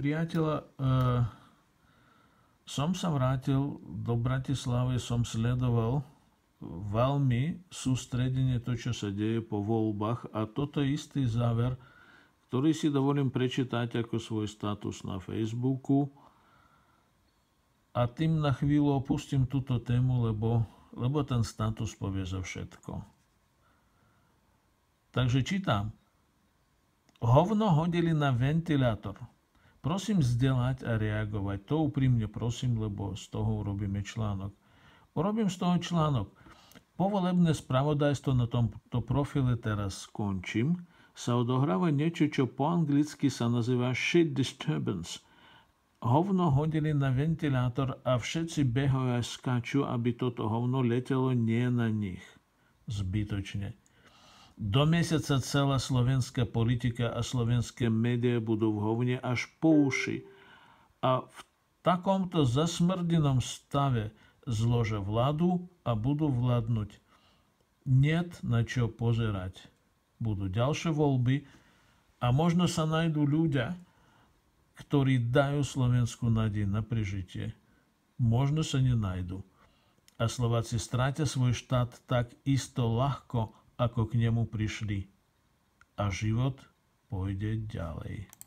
priateľa, som sa vrátil do Bratislavy, som sledoval veľmi sústredenie to, čo sa deje po voľbách a toto je istý záver, ktorý si dovolím prečítať ako svoj status na Facebooku a tým na chvíľu opustím túto tému, lebo ten status povie za všetko. Takže čítam. Hovno hodili na ventilátor. Prosím vzdelať a reagovať. To úprimne prosím, lebo z toho urobíme článok. Urobím z toho článok. Povolebné spravodajstvo na tomto profile teraz skončím. Sa odohráva niečo, čo po anglicky sa nazýva shit disturbance. Hovno hodili na ventilátor a všetci behajú a skáču, aby toto hovno letelo nie na nich. Zbytočne. Do mesiaca celá slovenská politika a slovenské médiá budú v hovne až po uši. A v takomto zasmrdenom stave zložia vládu a budú vládnuť. Niet na čo pozerať. Budú ďalšie voľby a možno sa nájdú ľudia, ktorí dajú Slovensku nádej na prežitie. Možno sa nenájdu. A Slováci strátia svoj štát tak isto ľahko, ako k nemu prišli. A život pôjde ďalej.